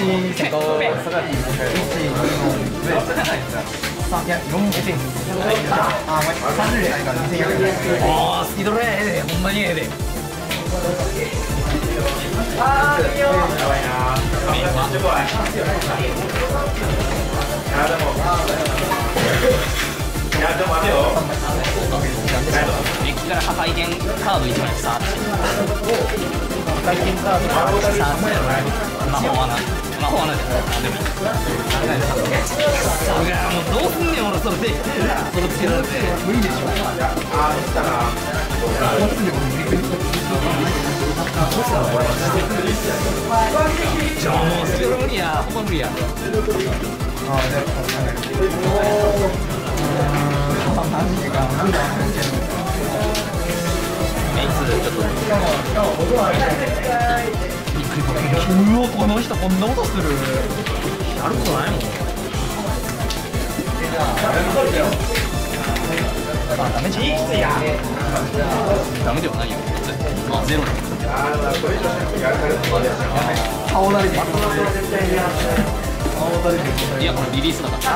1個1、2の上3、いや4、あ、30円ないから2400円。ああ、スキドレええで、ほんまにええで。ああ、いいよ。やばいな。いやでもあれよ。デッキから破壊剣カード1枚サーチ。破壊剣カードサーチ。魔法穴じゃない。でもいやもうどうすんねん俺それでそれつけられて無理でしょ。ああしたらじゃあもうそれ無理や、ほんま無理や。ああでメイツちょっとうわ、この人こんなことするやることないもん。あ、ダメじゃん。ダメではないよ。あ、ゼロだ。顔なりでいや、これリリースだから。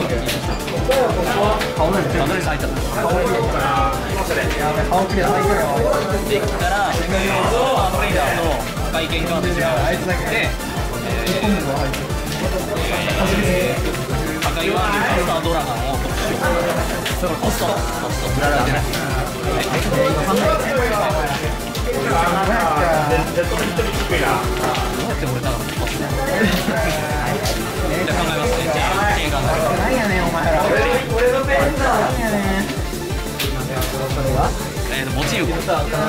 顔なりでダメで入った。顔クリア入ったよ。デッキからパートレイダーの破壊剣カードで破壊ワンマスタードラゴンを特殊コスト売られてない。どうやって俺だからじゃあ考えますね。じゃあ経過が何やねんお前ら。俺のペンだ。何やねん。モチーフ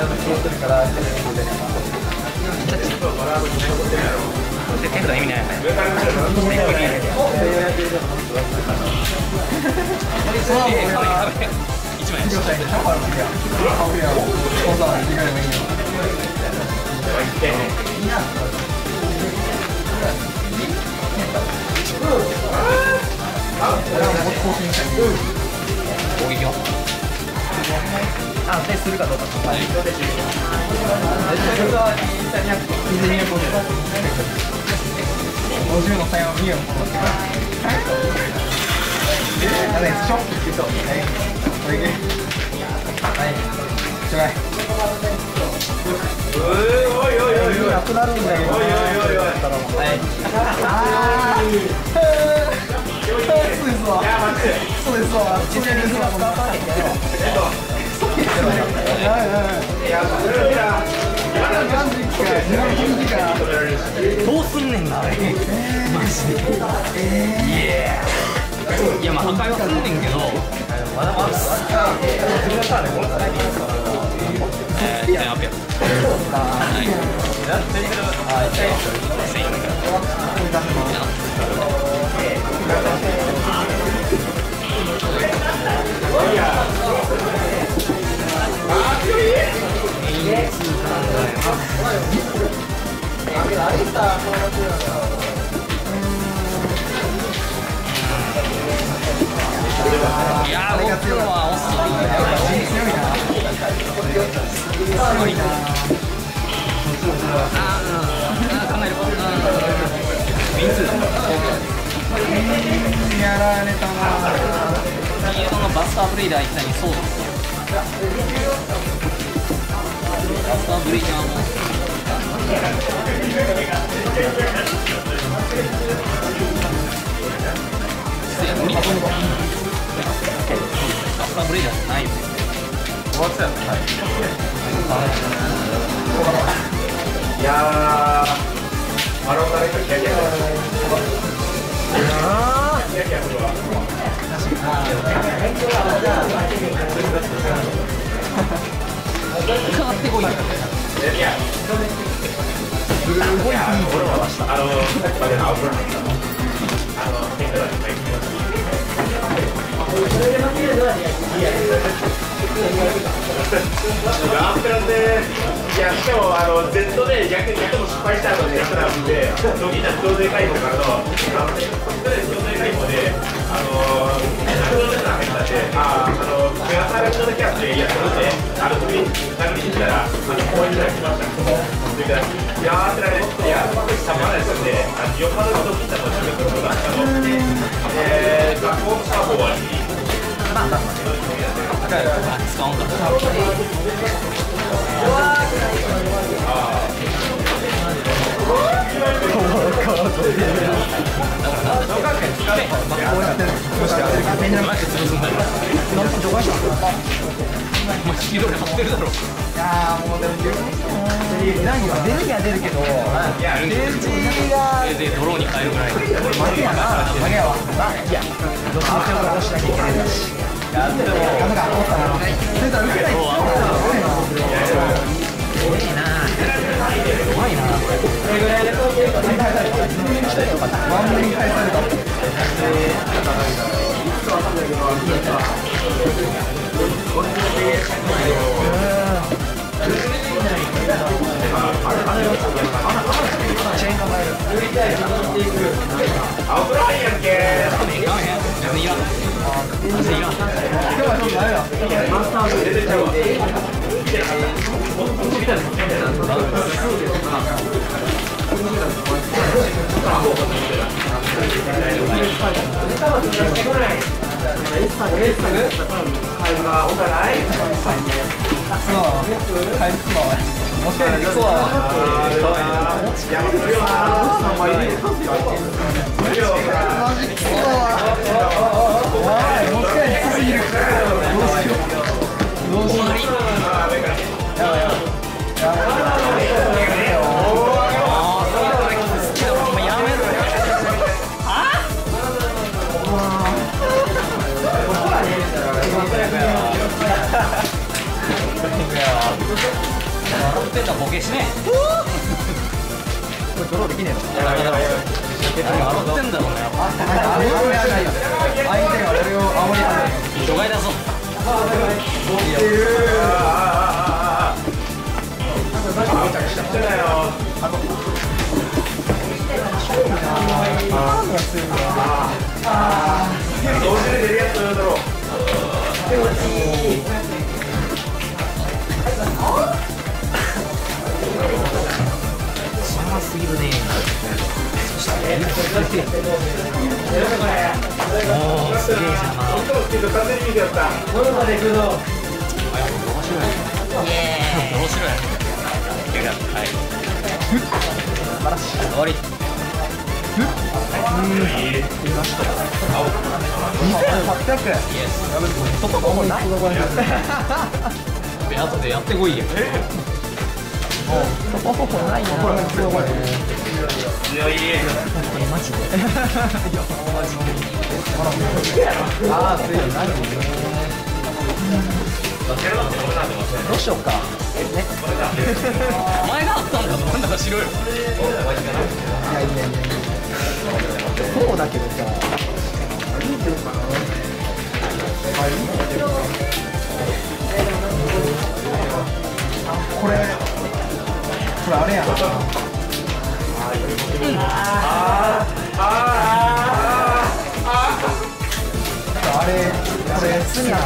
手札意味ないよね。1枚攻撃を安定するかどうか。はい。50の差を見よう。何でしょ？はい。これで。はい。ちょい。おいおいおいおい。なくなるんだよ。おいおいおいおい。はい。ああ。そうですわ。そうですわ。実践ですわ。どうすんねんなあれ。マジで。いやまあ破壊はすんねんけど。いやー、僕は遅いな。強いな。考える。やられたな。イエローのバスターブレイダー一体にそうですよ。バスターブレイダーも無理だ。バスターブレイダーじゃないよ。終わったよね。はい。いやー、マロンガレットキャリアだ。キャリアするわ。かかってこいよ。すごい雰囲気を出した。ガンプラで、いや、しかもZ で逆も失敗したので、やったらで、ドキナ増税解放からの、増税解放で、メガサーレットだけあって、いや、それで、殴りに来たら、公園に来ました。それから、いやーってられて、いや、たまらないですんで、 使うんだ。引き取り張ってるだろ。いやもうでも何が出るには出るけど、電池がドローに変えるぐらい。負けやな。負けやわ。いや、どっちも手を出しなきゃいけないんだし。やっても。なんか思ったな。それとは打てない。すごいな。弱いな。これぐらいでワンムに返された。アウトラインやんけ。マスター出てちゃうわ。ボケしねえ。これドローできねえの？笑ってんだろうね。相手が俺を煽り始める。除外だぞ。同時で出るやつだろう。すぎるね。そして、おお、すげえじゃん。イエーイ。面白い。はい。素晴らしい。終わり。2800。後でやってこいや。トポポポないな。これ強い。マジで。ああ、強い。何？どうしようか。ね。お前があったんだ。なんだかしろよ。いやいやいやいや。そうだけどさ。これあれやな。あれこれすんな。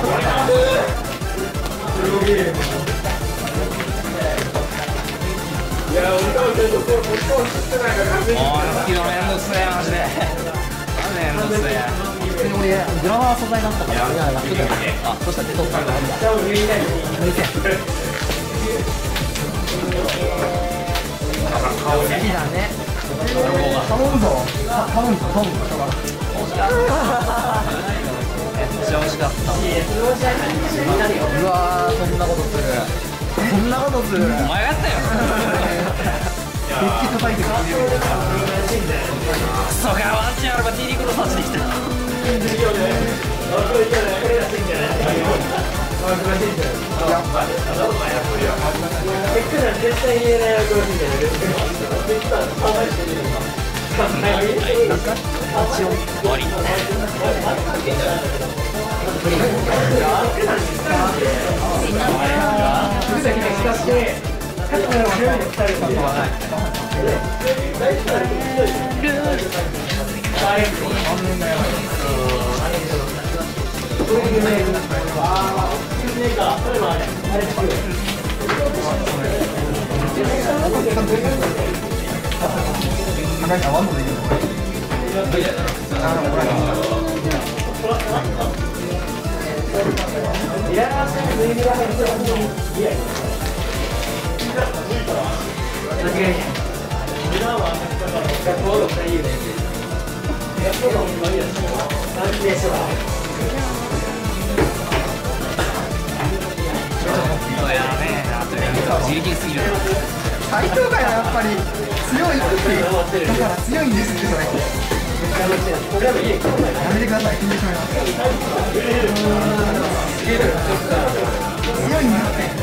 いや、俺多分ちょっとこっちってないから完全に。もう好きのめんどくせえマジで。めんどくせえ。俺グラマー素材だったから。いややってたよ。あ、そしたら出とったんだ。好きだね。頼むぞ。頼むぞ。めっちゃ惜しかった。うわー、そんなことする。そんなことする。お前がやったよ。デッキ叩いてくれる。クソがワンチャンあれば T リーグの差しに来た。 高いからワンドできるの自力すぎる。 最強がやっぱり強いってだから強いんですってそれやめてください緊張しまいます強いんですって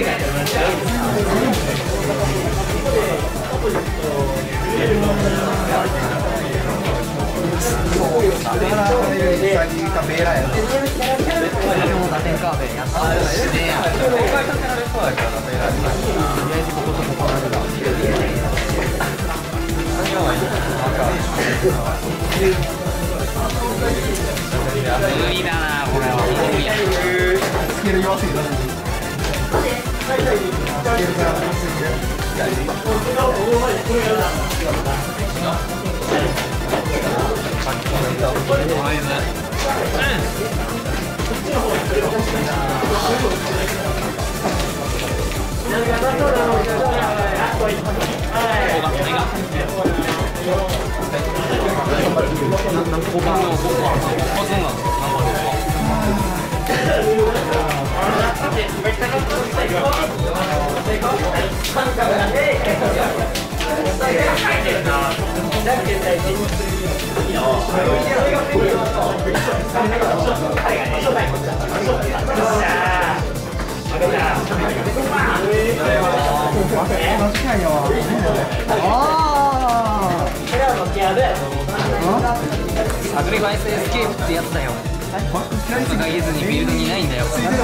だからこれより先かベーラやな打点カーベやった方がいいね。無理だなこれは。無理や。 スケール弱すぎた。スケールが弱すぎる。 サクリファイスエスケープってやつだよ。掲げずにビルドにいないんだよ。だから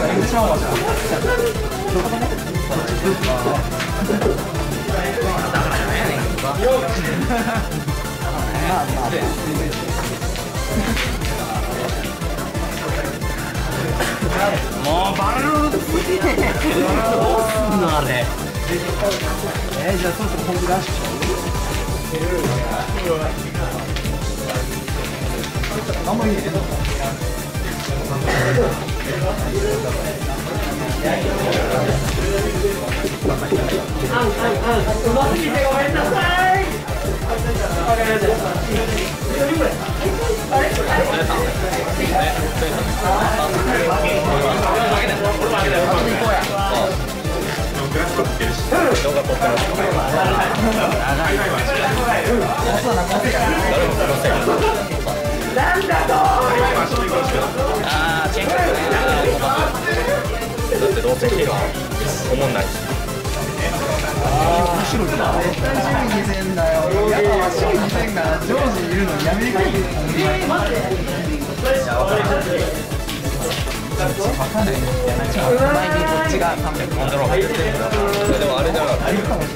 ね。もうバルーンどうすんのあれ。 じゃあそろそろ本気出しちゃうあんまいいねうますぎてごめんなさいなんだとあーチェンカだってどうせキーは思んないし。 絶対守備2戦だよ。やだわ、守備2戦が常時いるのにやめてくれ。わかんないね。 前にこっちが300コントロール。でもあれじゃない。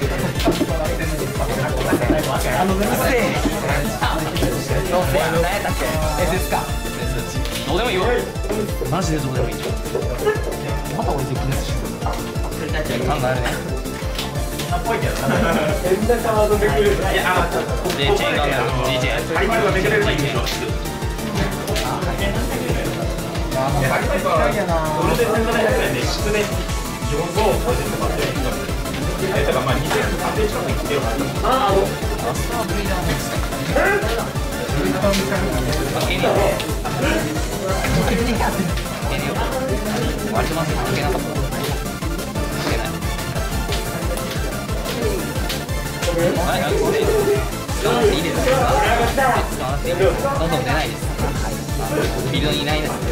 何やったっけ SS か。どうでもいいわ。マジでどうでもいい。また俺できるし。考えるね。で、チェーンガンダム GJ。割れてますよ。関係なかった。関係ない。はい、なんで使わなくていいです。使わなくていいです。どんどん出ないです。フィールドにいないです。どう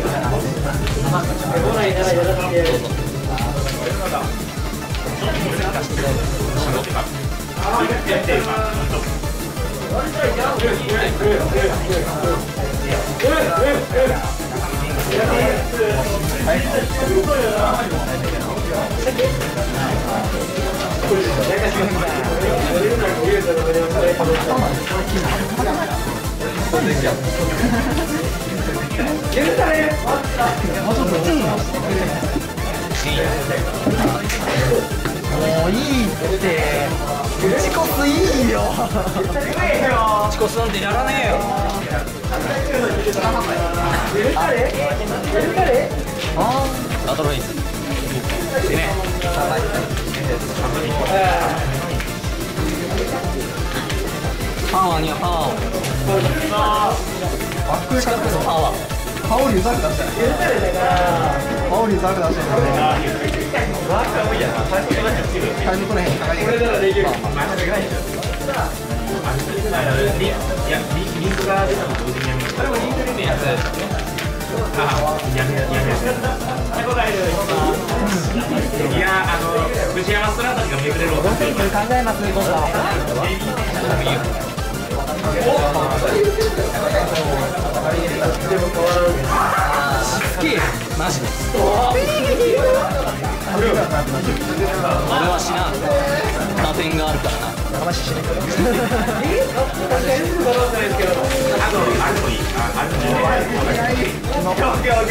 ぞ。追加してどうぞ。 もういいって打ちこすいいよ打ちこすなんてやらねえよ。バトルフェイスでね、パワーにはパワーを、 バック近くのパワー。 パオリュザク出したパオリュザク出したタイム取れへん高いリンクが出たの同時にやめました。あれもリンクでやつ。やめ。いや藤山ストラタジがめくれる音。 考えます今度はすげえマジで。俺は知らん。打点があるからな。 話しないあるといい。オッケー。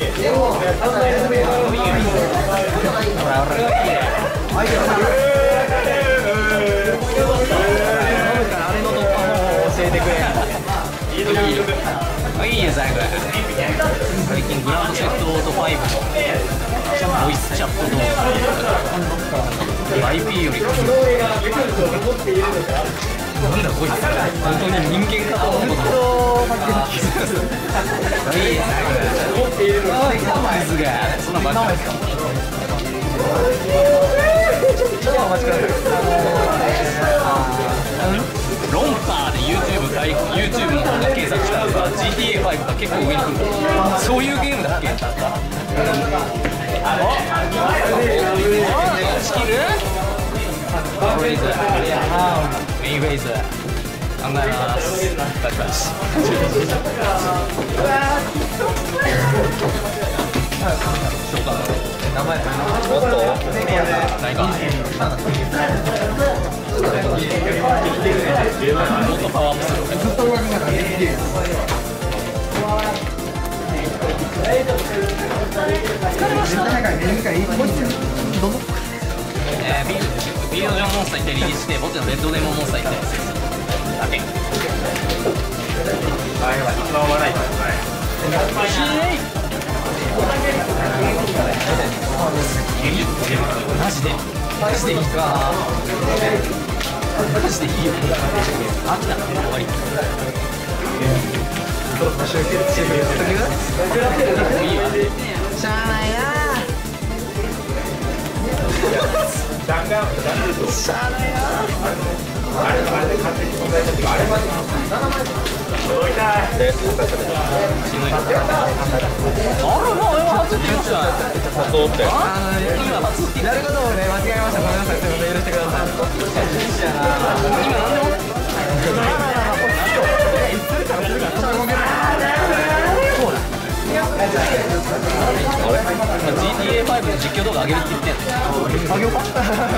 あれの突破も教えてくれいいね最後。最近グランドセットオート5のボイスチャット動画 IP よりなんだこいつ本当に人間かと思うこといいね最後水がそんなばっかりロンパーで YouTube の方が検索したらさ GTA5 が結構上に来るからそういうゲームだっけ。スキルフレイズメインフェイズ考えますバチバチ召喚名前おっと何かもっとパワーアップするずっと上着が出てきて疲れました。 ビードジョンモンスター行ってリリースしてボッチのレッドデモンモンスター行ってだけ一番悪いマジでいいかマジでいいよあった終わりいいわしゃあないなしゃあないななるほどね間違えましたごめんなさい許してください今何でもGTA5 の実況動画上げるって言ってんの。あげようか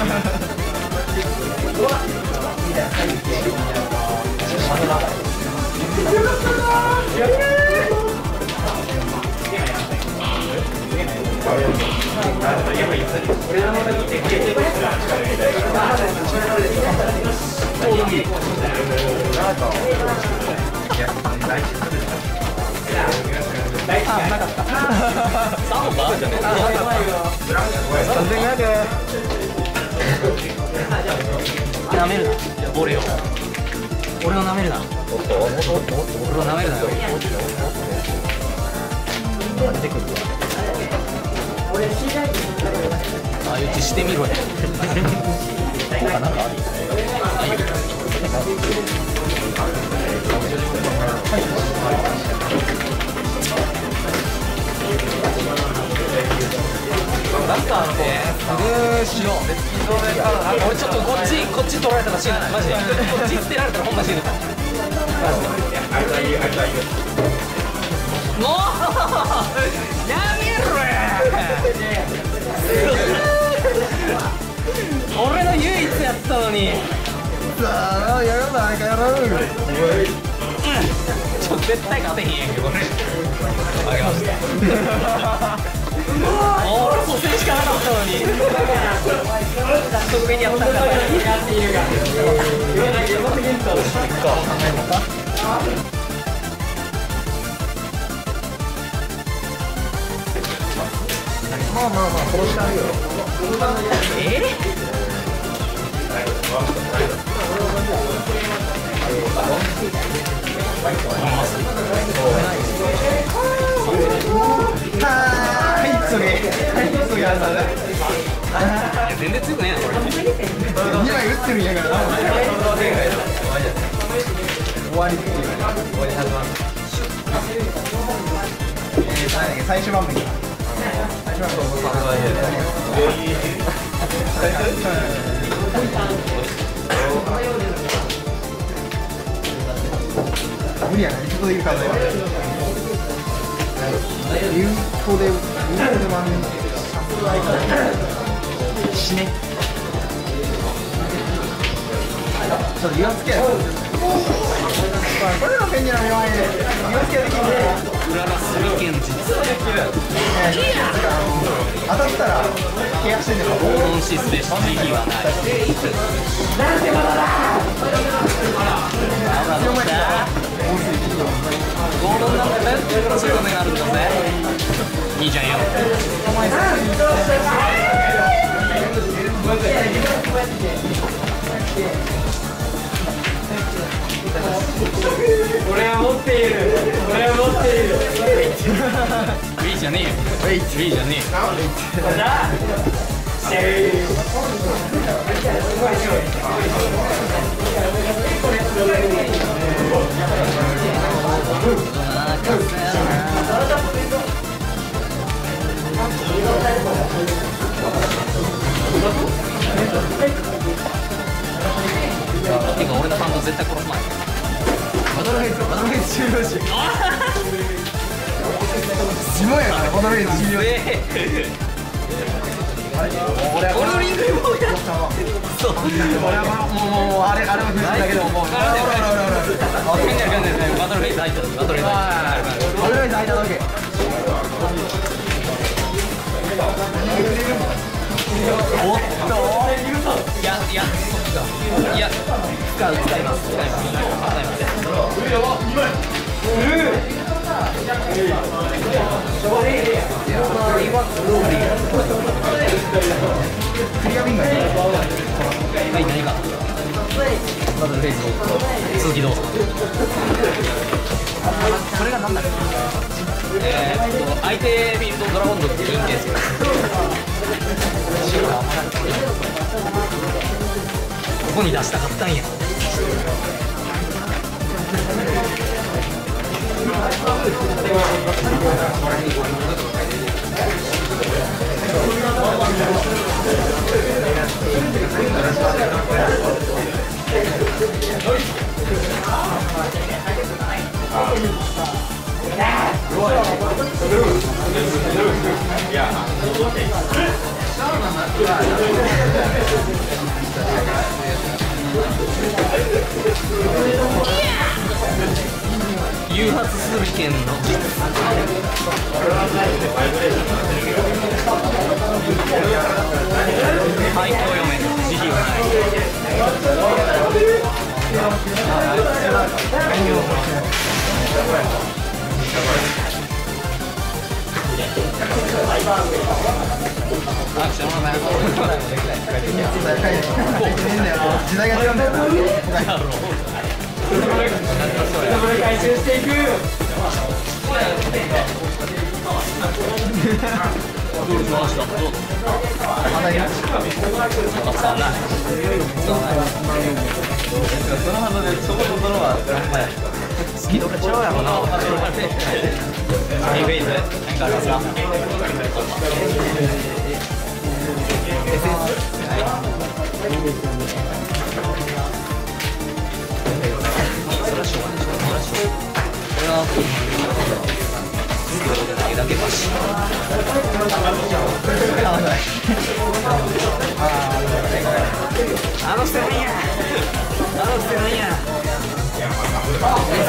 あ、なかったサモバーじゃねえなめるな俺をなめるな俺をなめるなよあ予知してみろよなんかあるなんかしろ俺ちょっとこっち取られたら死ぬマジでこっち捨てられたらほんま死ぬもうやめろや俺の唯一やったのにさあやるなやる絶対勝てへんやんけどこれあげました俺もせしかなかったのに得意にやったんだからまあまあまあ殺してあげよう。 全然強くねえなこれ。 2枚打ってるんやからな。終わりっていう。終わり始まる。最終番組。最終番組。無理やな、リフトでいるからね。リフトで死ね。ちょっと言わつけや。これのペンギンの弱いで言わつけできんね。 裏がすり剣術当たったらケアしてんねん。 オンシスで時期はない。 なんてことだ。 強まったゴールドになってそういうのがあるんだぜ。いいじゃんよ。 俺は持っている。俺は持っている。 ウィーじゃねえよ。ウィーじゃねてか俺のファンド絶対殺すまい。 バトルフェイズ終了し。すごいよね、バトルフェイズ終了。俺のリングもやった。そう。俺はもうあれも藤だけでももう。バトルフェイズ入った。バトルフェイズ入っただけ。おっと。 いや、使います。 クリアビンがいい。 はい、何かバトルフェイズを続きどうぞ。それが何だっけ。相手フィールドドラゴンドっていいんですよ。ここに出したかったんや。誘発する剣の実はい、読め慈悲はない。 時代が違うんだよな。 回収していく。 どうしました。どうぞ。 まだいる。 使わない。 そのはずでそことそのはスキドが違うやろな。リフェイズ何かありますか。それはしょうがない。これは投げだけばし。あの捨てなんや。あの捨てなんや。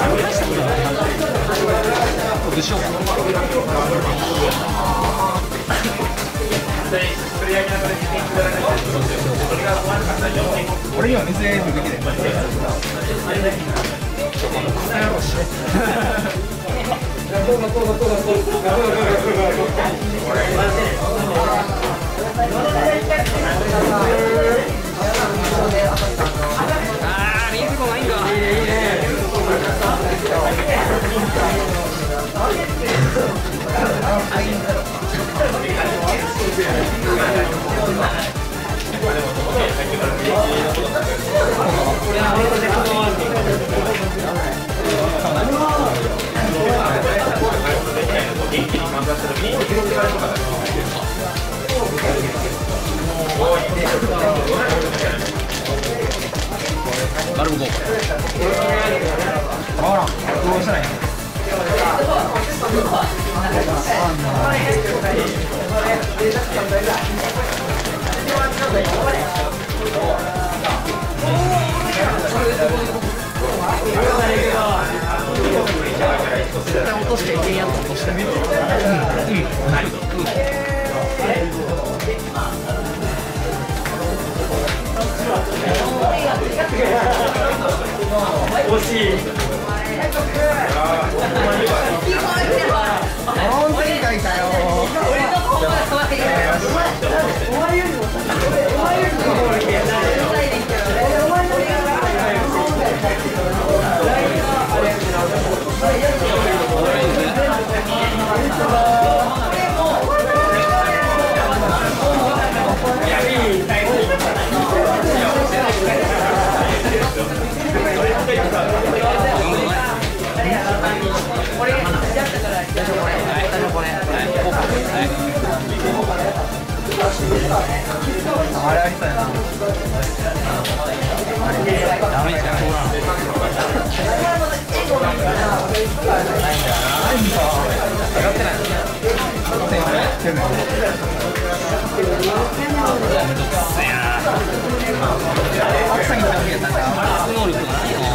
どうしようか。 俺には見せるべきだよ。 あー、見えてこないんか。ガルブゴー。 あら、どうしたらいいの？ 絶対落としちゃいけんやつ落としてみる。 惜しい。 本当に書いたよ。あれありそうやな。 ダメじゃん、そうなの。 上がってない。白さに来た時やったんか。 能力がないの。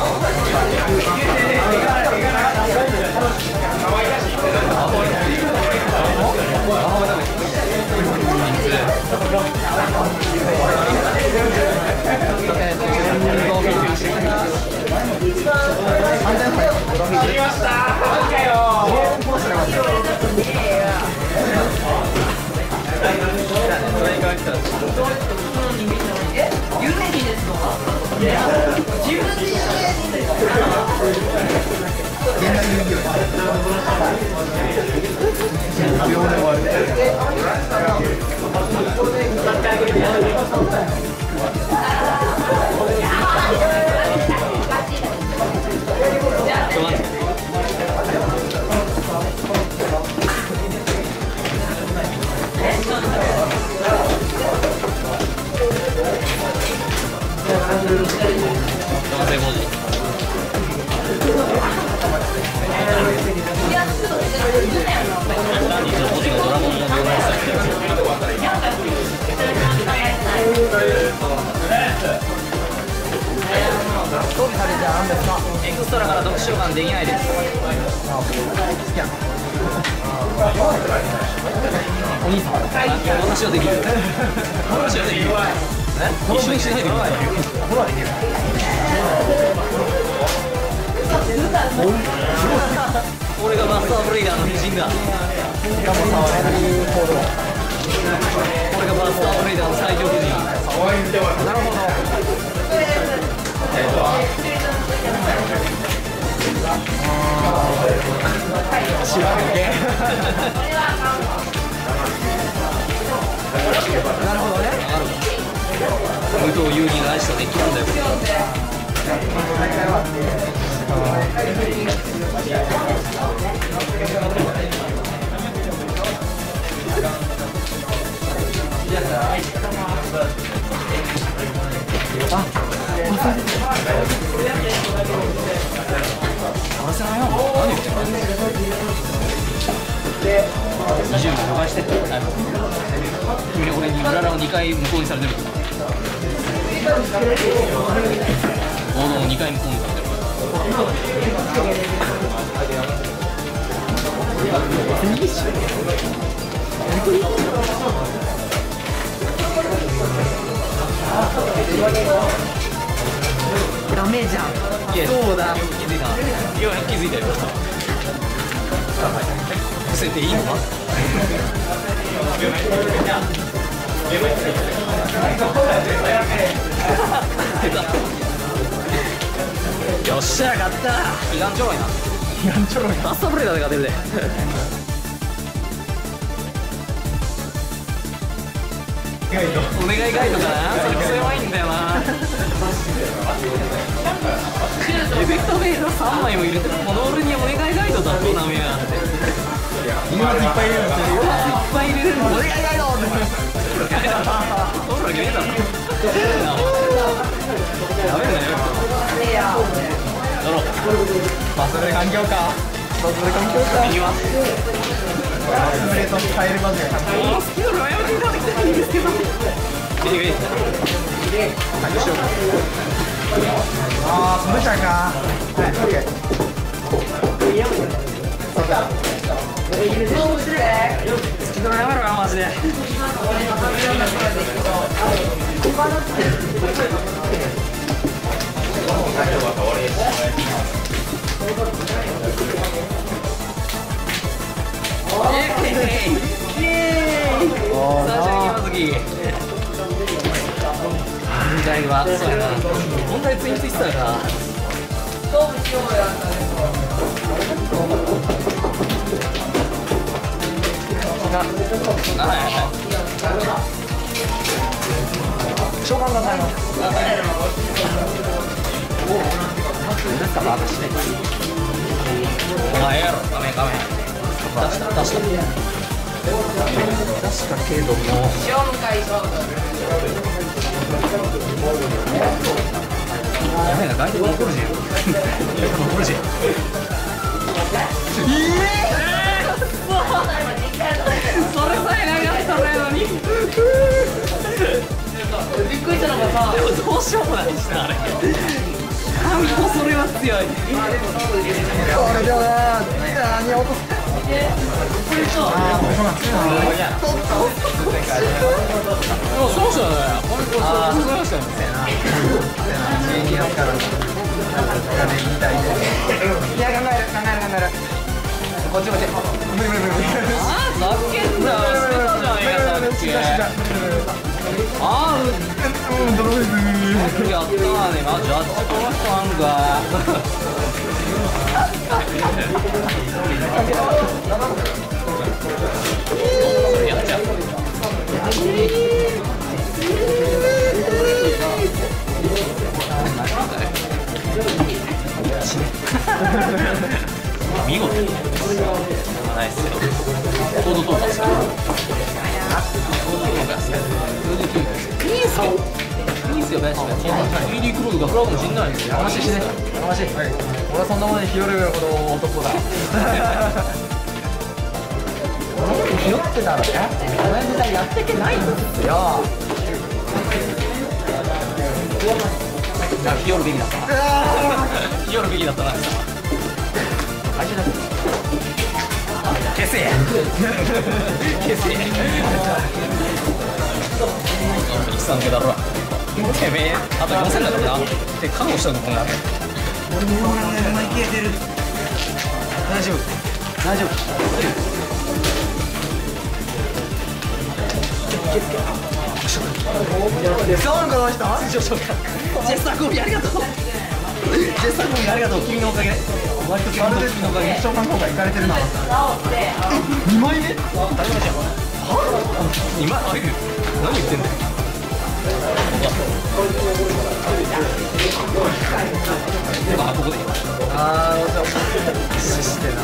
エクストラから読書感できないです。お兄さん、私はできる。私はできる。一緒にしないでください。俺がマスターブレイダーの美人だ。俺がマスターブレイダーの最強美人。なるほど。 なるほどね。 武藤遊戯が愛したデッキなんだよ。20も除外して君俺に裏ラを2回無効にされてる。ボードを2回無効にされてる。 ダメじゃん。そうだ。 気づいた。ようやく気づいたよ。伏せていいのか。よっしゃ、勝った。悲願ちょろいな。 悲願ちょろいな。 マスターブレーダーで勝てるで。お願いガイドかな。それクソ弱いんだよな。エフェクトベイド3枚も入れて、この俺にお願いガイドだとなめやがって。 今いっぱい入れるの。 いっぱい入れるの。 お願いガイド。 おるわけねえだろ。やめろやめろ。だろ。 まあそれで環境か。それで環境か。 右は。 スプレート変えるまでが環境。 好きなのはやめていただきたいんですけど。 ああ、それじゃか。はい、オッケー。そうだ。 好きなのやめろよマジで。最初に今の時問題はそうやな。問題ツインツイスターが召喚がございます。 なんかバカしない。お前やろ、画面画面。出した出した。出したけども。やべえな、外敵残るじゃん。残るじゃん。それさえなかったのに。びっくりしたのがさ、でもどうしようもないしな、あれ。神もそれは強い。 これでは何を落とす。ああ、もうそうなんですよ。 そうしたね。ああ、そうしたね。 いや、考える。こっちこっち。無理。 ああ、ざけんなよ。捨てたじゃん、映画さっき。ああ、やったーね。まあ、ジャッジこの人なんか。やっちゃう。見事。ナイスよ。コードトータス。いいっすよ。いいっすよ、ベース。3D クロードが食らうかもしんないですよ。 話しね。俺はそんなものにひよるほど男だ。ひよってたらね、この時代やってけないんですよ。 ひよるべきだったな。ひよるべきだったな。消せ。一さんけだろ。てめえ、あと4000だからな。って看護したのこんな。 俺もお前消えてる。大丈夫。そうこの人。ジェスターコービーありがとう。君のおかげ。割と君のおかげ。召喚効果いかれてるな。2枚目？ 当たり前じゃん。2枚？何言ってんだよ。ここで。 ああ、してな。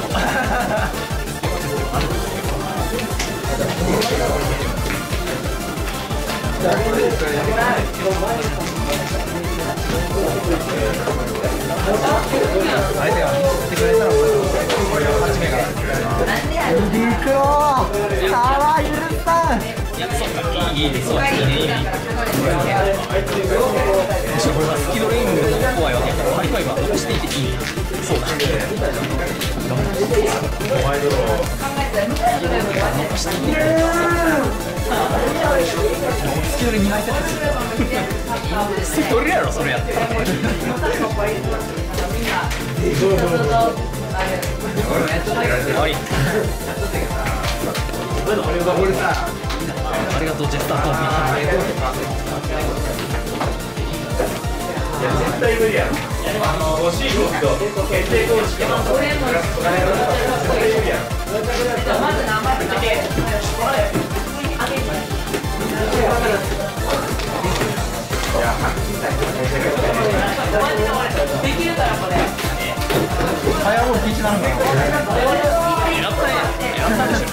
相手が言ってくれたらこれを始めからビクローかわゆるさんいや、そうか、いいね。召スキドレイングの怖いわけだからハイファイブは残していていい。そうだ。残していていい。スキドレ2枚セットする。スキドレやろそれやって。終わり。ありがとうジェスタートーフィー。絶対無理やろ。欲しい動きと決定投資のこれもまず名前だけできるからこれ早もう禁止なんだよ。やったね。やったでしょ。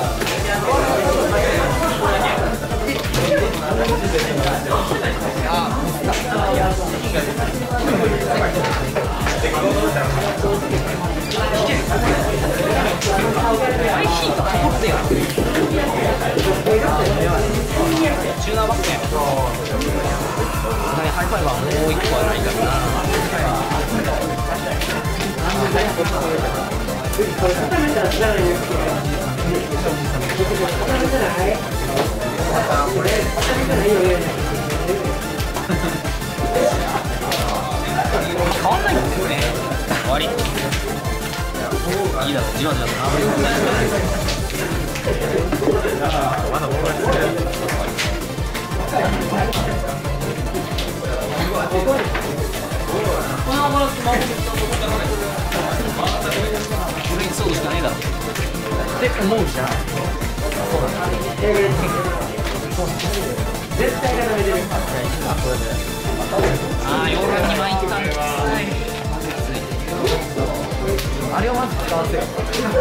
チューナーバックやん。ハイファイブはもう1個はないからな。変わんないんですよね。終わり。いいだろ、じわじわとまだこれにそうしかねえだろって思うじゃん。そうなんだ。絶対がダメでる。ああ、4分2枚いったんです。あれをまず使わせよ。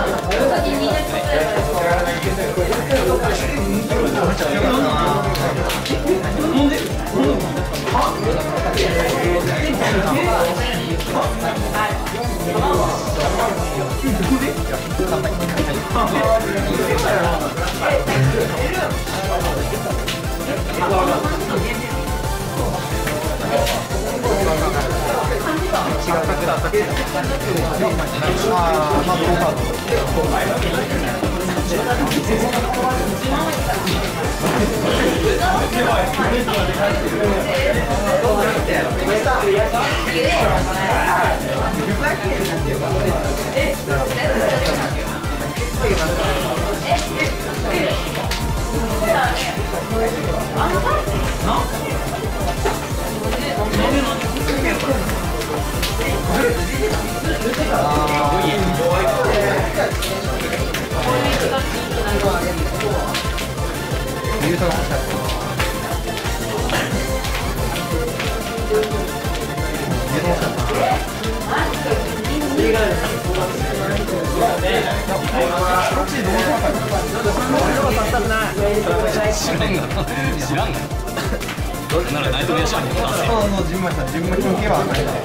知らんがならナイトメアシャンに出せ。ジンマシン系はないだろ。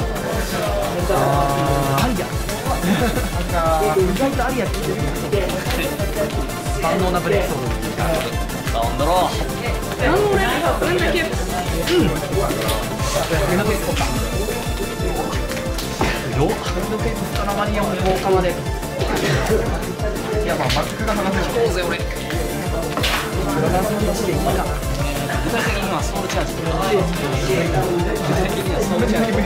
ありや。意外とありやって言ってる。万能なブレイクソード。なんだろう。なんだけ。よっ。スタラマニアも効果まで。いやまあマックが話せる。どうぜ俺。具体的にはソウルチャージ。具体的にはソウルチャージ。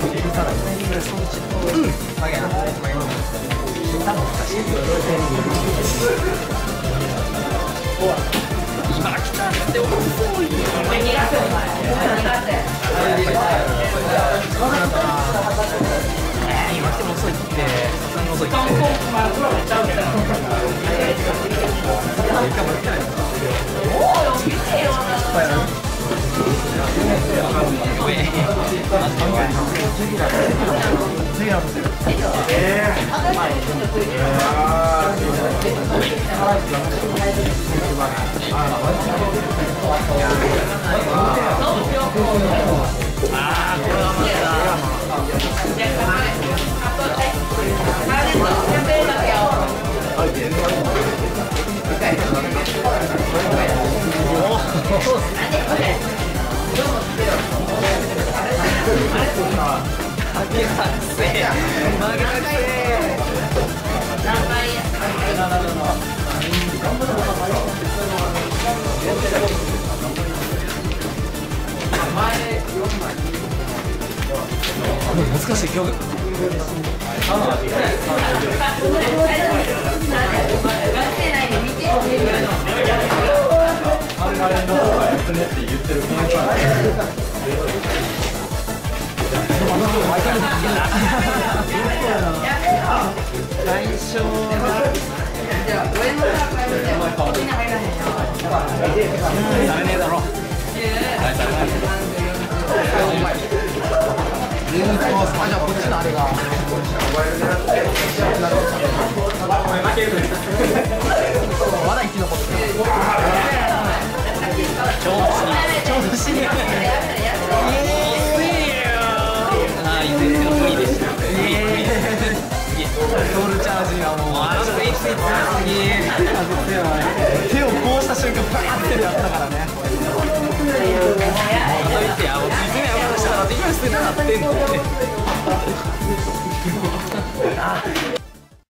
今来たって遅い。今来ても遅いって。さすがに遅いって。 難しい曲。されねえだろ。あ、じゃあこっちのあれがまだ生き残ってる。ちょうどしい。ああ、全然無理でした。ソウルチャージはもうあのフェイス強すぎ。手をこうした瞬間バーってやったからね。そう言ってや、もう実名をしたらディフェンスでなってんの。